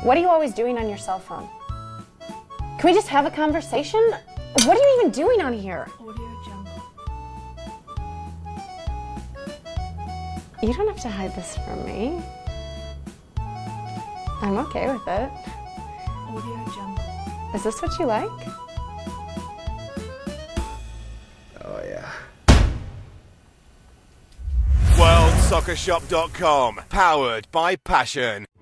What are you always doing on your cell phone? Can we just have a conversation? What are you even doing on here? Audio Jungle. You don't have to hide this from me. I'm okay with it. Audio Jungle. Is this what you like? Oh, yeah. WorldSoccerShop.com, powered by passion.